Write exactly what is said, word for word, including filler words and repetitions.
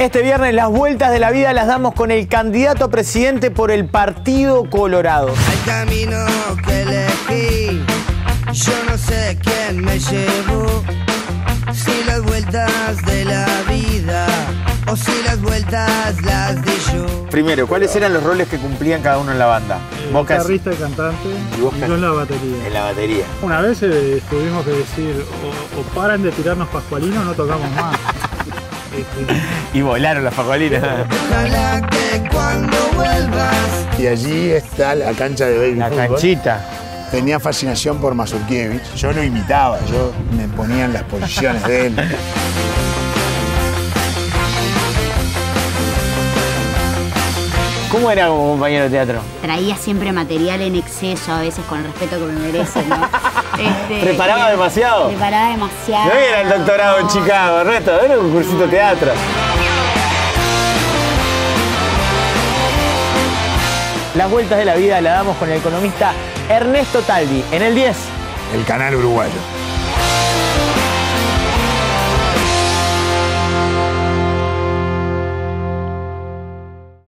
Este viernes las vueltas de la vida las damos con el candidato a presidente por el Partido Colorado. El camino que elegí, yo no sé quién me llevó. Si las vueltas de la vida o si las vueltas las di yo. Primero, ¿cuáles eran los roles que cumplían cada uno en la banda? El guitarrista y cantante, y vos yo en la batería. En la batería. Una vez eh, tuvimos que decir, o, o paran de tirarnos pascualinos o no tocamos más. este... Y volaron las pascualinas. Ojalá que cuando vuelvas. Y allí está la cancha de baby La fútbol. canchita. Tenía fascinación por Mazurkiewicz. Yo lo imitaba, yo me ponía en las posiciones de él. ¿Cómo era como compañero de teatro? Traía siempre material en exceso, a veces con el respeto que me merece, ¿no? Este, ¿Preparaba demasiado? Preparaba demasiado. No era el doctorado en Chicago, Ernesto, era un cursito de teatro. Las vueltas de la vida la damos con el economista Ernesto Talvi. En el diez. El canal uruguayo.